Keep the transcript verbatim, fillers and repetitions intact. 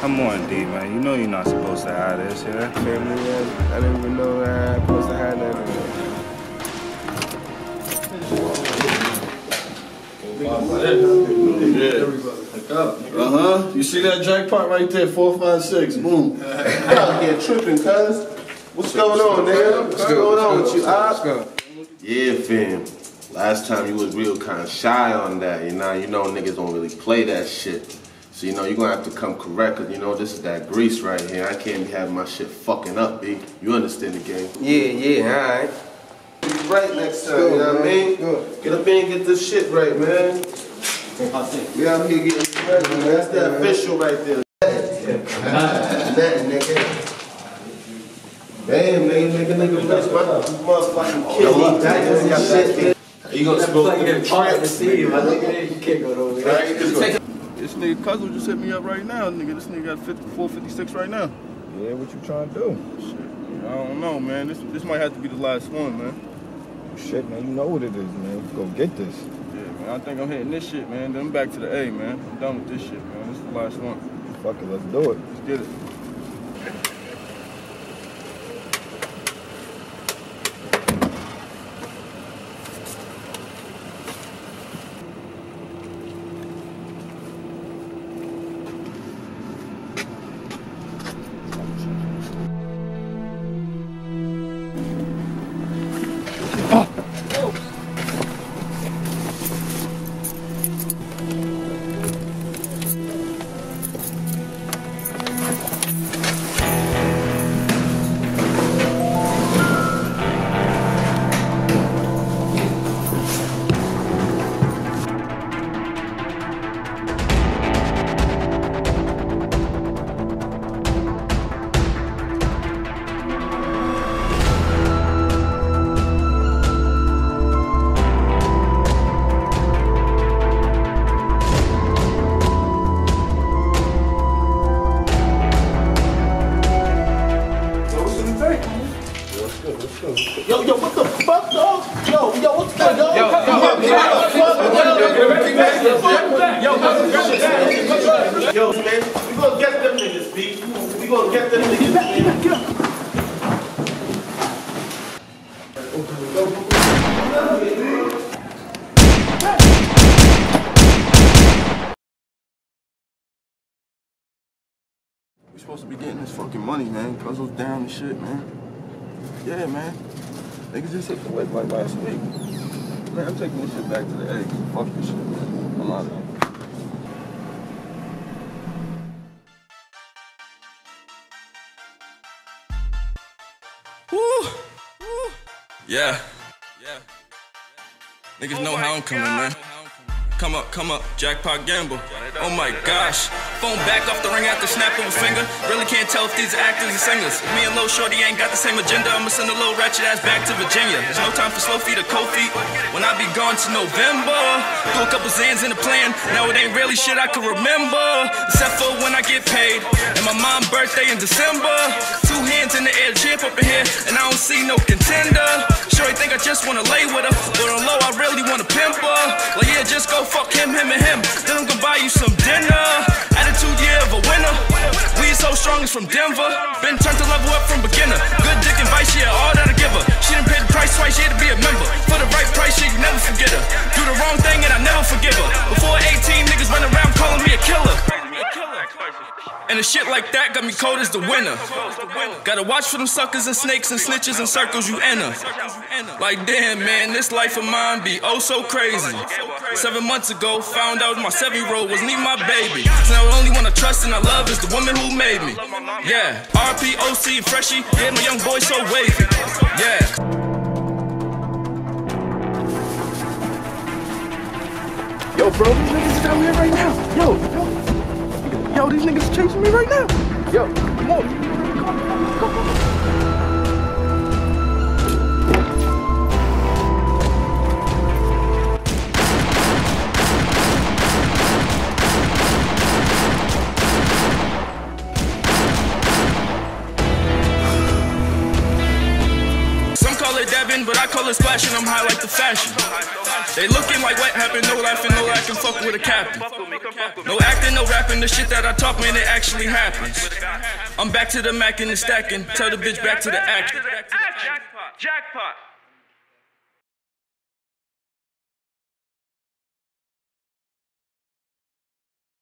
Come on, D, man. You know you're not supposed to have this, yeah? Family, yeah. I didn't even know that I was supposed to have that. Yeah. Uh-huh. You see that jackpot right there? Four, five, six. Boom. You out here tripping, cuz. What's going on, nigga? What's going on with you, Op? Yeah, fam. Last time you was real kind of shy on that, you know? You know niggas don't really play that shit. So, you know, you're gonna have to come correct, cause you know, this is that grease right here. I can't be having my shit fucking up, B. You understand the game? Yeah, yeah, alright. Right next time, you know what I mean? Good. Get up in and get this shit right, man. We out here getting ready, man. That's the official right there. Nothing, nigga. Damn, nigga, nigga, nigga, rich, my motherfucking kid, he shit. You gonna supposed to get part to see him. I look at it, you can't go over there. This nigga Cuzzle just hit me up right now, nigga. This nigga got four fifty-six right now. Yeah, what you trying to do? Shit, I don't know, man. This this might have to be the last one, man. Shit, man, you know what it is, man. Let's go get this. Yeah, man. I think I'm hitting this shit, man. Then I'm back to the A, man. I'm done with this shit, man. This is the last one. Fuck it, let's do it. Let's get it. Yo, yo, what the fuck, dog? Yo, yo, what's good, dog? Yo, yo, yo, yo, man, we gonna get them niggas, B. We gonna get them niggas. Get back, get back, get up. We supposed to be getting this fucking money, man. Puzzles down and shit, man. Yeah, man. Niggas just hit the whip like last week. Man, I'm taking this shit back to the A. Fuck this shit, man. I'm out of here. Woo! Woo! Yeah. Yeah. Niggas oh know how I'm coming, God. Man. Come up, come up, JackPot Gamble. Oh my gosh. Phone back off the ring after snap of a finger. Really can't tell if these are actors or singers. Me and Lil Shorty ain't got the same agenda. I'ma send a little ratchet ass back to Virginia. There's no time for slow feet or cold feet. When I be gone to November, do a couple Zans in the plan. Now it ain't really shit I can remember, except for when I get paid. And my mom's birthday in December. Two hands in the air, champ up in here, and I don't see no contender. Shorty think I just wanna lay with her, but on low I really wanna pimp her. Like yeah, just go fuck him, him, and him. Then I'm gonna buy you some dinner. Attitude, yeah, of a winner. We so strong, it's from Denver. Been turned to level up from beginner. Good dick advice, yeah, all that I give her. She done paid the price twice, yeah, to be a member. For the right price, yeah, you never forget her. Do the wrong thing and I never forgive her. Before eighteen, niggas run around calling me a killer. And the shit like that got me cold as the winter. Gotta watch for them suckers and snakes and snitches and circles you enter. Like damn man, this life of mine be oh so crazy. Seven months ago, found out my seven-year-old wasn't even my baby. So now the only one I trust and I love is the woman who made me. Yeah, R P, O C, and Freshie, yeah, my young boy so wavy. Yeah. Yo, bro, these niggas is down here right now. Yo, yo. Yo, these niggas chasing me right now. Yo, come on. Go, go, go, go. Some call it dabbing, but I colors splashing, I'm high like the fashion. They looking like what happened, no laughing, no acting, fuck with a captain. No acting, no rapping, the shit that I talk, man, it actually happens. I'm back to the Mac and the stacking, tell the bitch back to the acting. Jackpot, jackpot.